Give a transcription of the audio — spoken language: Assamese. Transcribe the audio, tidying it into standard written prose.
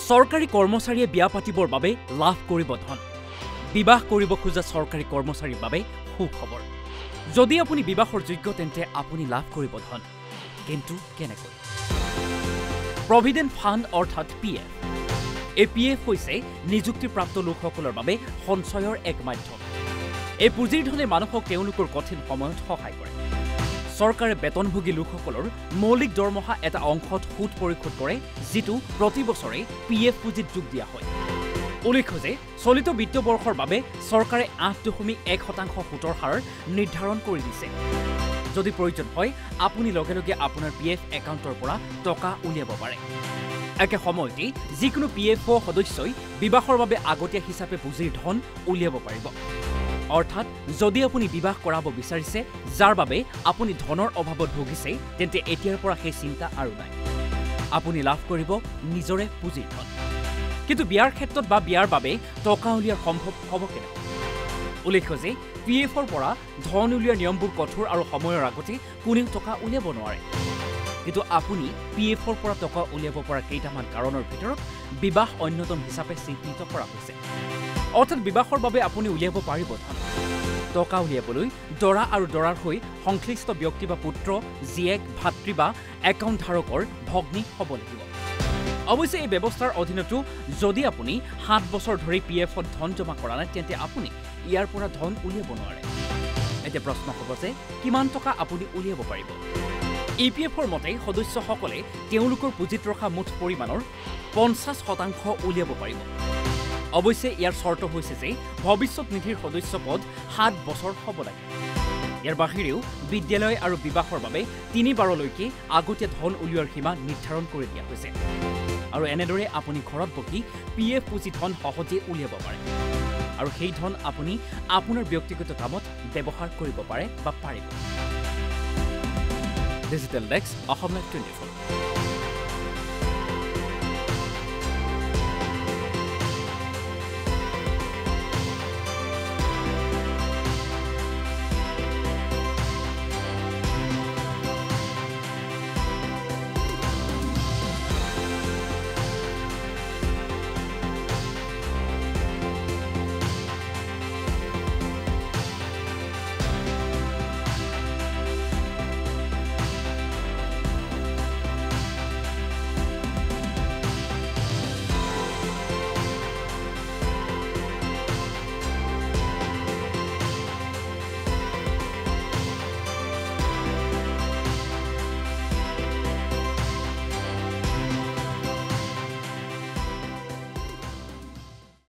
চৰকাৰী কৰ্মচাৰীয়ে বিয়া পাতিবৰ বাবে লাভ কৰিব ধন। বিবাহ কৰিব খোজা চৰকাৰী কৰ্মচাৰীৰ বাবে সুখবৰ। যদি আপুনি বিবাহৰ যোগ্য তেন্তে আপুনি লাভ কৰিব ধন। কিন্তু কেনেকৈ? প্ৰভিডেণ্ট ফাণ্ড অৰ্থাৎ PF। এই PF হৈছে নিযুক্তিপ্ৰাপ্ত লোকসকলৰ বাবে সঞ্চয়ৰ এক মাধ্যম। এই পুঁজিৰ ধনে মানুহক তেওঁলোকৰ কঠিন সময়ত সহায় কৰে। চৰকাৰে বেতনভোগী লোকসকলৰ মৌলিক দৰমহা এটা অংশত সুদ পৰিশোধ কৰে, যিটো প্ৰতি বছৰে PF পুঁজিত যোগ দিয়া হয়। উল্লেখ্য যে চলিত বিত্ত বৰ্ষৰ বাবে চৰকাৰে 8.1% সুতৰ হাৰ নিৰ্ধাৰণ কৰি দিছে। যদি প্ৰয়োজন হয় আপুনি লগে লগে আপোনাৰ PF একাউণ্টৰ পৰা টকা উলিয়াব পাৰে। একে সময়তে যিকোনো PFO সদস্যই বিবাহৰ বাবে আগতীয়া হিচাপে পুঁজিৰ ধন উলিয়াব পাৰিব। অৰ্থাৎ যদি আপুনি বিবাহ কৰাব বিচাৰিছে, যাৰ বাবে আপুনি ধনৰ অভাৱত ভুগিছে, তেন্তে এতিয়াৰ পৰা সেই চিন্তা আৰু নাই। আপুনি লাভ কৰিব নিজৰে পুঁজিৰ ধন। কিন্তু বিয়াৰ ক্ষেত্ৰত বা বিয়াৰ বাবে টকা উলিওৱা সম্ভৱ হ'ব কেনেকৈ? উল্লেখ্য যে PFৰ পৰা ধন উলিওৱাৰ নিয়মবোৰ কঠোৰ আৰু সময়ৰ আগতে কোনেও টকা উলিয়াব নোৱাৰে। কিন্তু আপুনি PFৰ পৰা টকা উলিয়াব পৰা কেইটামান কাৰণৰ ভিতৰত বিবাহ অন্যতম হিচাপে চিহ্নিত কৰা হৈছে। অৰ্থাৎ বিবাহৰ বাবে আপুনি উলিয়াব পাৰিব ধন। টকা উলিয়াবলৈ দৰা আৰু দৰাৰ হৈ সংশ্লিষ্ট ব্যক্তি বা পুত্ৰ, জীয়েক, ভাতৃ বা একাউণ্ট ধাৰকৰ ভগ্নী হ'ব লাগিব। অৱশ্যে এই ব্যৱস্থাৰ অধীনতো যদি আপুনি 7 বছৰ ধৰি PFত ধন জমা কৰা নাই, তেন্তে আপুনি ইয়াৰ পৰা ধন উলিয়াব নোৱাৰে। এতিয়া প্ৰশ্ন হ'ব যে কিমান টকা আপুনি উলিয়াব পাৰিব? EPFৰ মতে সদস্যসকলে তেওঁলোকৰ পুঁজিত ৰখা মুঠ পৰিমাণৰ 50% উলিয়াব পাৰিব। অৱশ্যে ইয়াৰ চৰ্ত হৈছে যে ভৱিষ্যত নিধিৰ সদস্য পদ 7 বছৰ হ'ব লাগে। ইয়াৰ বাহিৰেও বিদ্যালয় আৰু বিবাহৰ বাবে 3 বাৰলৈকে আগতীয়া ধন উলিওৱাৰ সীমা নিৰ্ধাৰণ কৰি দিয়া হৈছে। আৰু এনেদৰে আপুনি ঘৰত বহি PF পুঁজি ধন সহজে উলিয়াব পাৰে। আৰু সেই ধন আপুনি আপোনাৰ ব্যক্তিগত কামত ব্যৱহাৰ কৰিব পাৰে বা পাৰিব। Digital desk, Assam live 24।